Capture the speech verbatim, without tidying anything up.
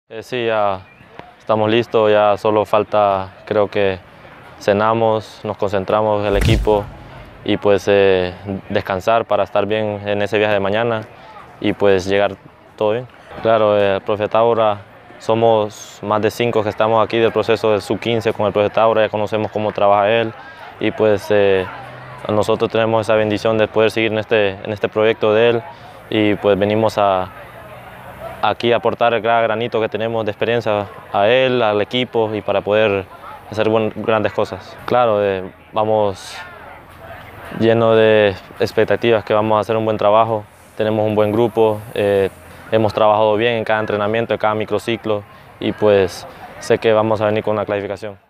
Eh, sí, ya estamos listos, ya solo falta, creo que cenamos, nos concentramos el equipo y pues eh, descansar para estar bien en ese viaje de mañana y pues llegar todo bien. Claro, el profe Taura, somos más de cinco que estamos aquí del proceso del sub quince con el profe Taura, ya conocemos cómo trabaja él y pues eh, nosotros tenemos esa bendición de poder seguir en este, en este proyecto de él y pues venimos a aquí aportar el gran granito que tenemos de experiencia a él, al equipo y para poder hacer buen, grandes cosas. Claro, eh, vamos lleno de expectativas que vamos a hacer un buen trabajo, tenemos un buen grupo, eh, hemos trabajado bien en cada entrenamiento, en cada microciclo y pues sé que vamos a venir con una clasificación.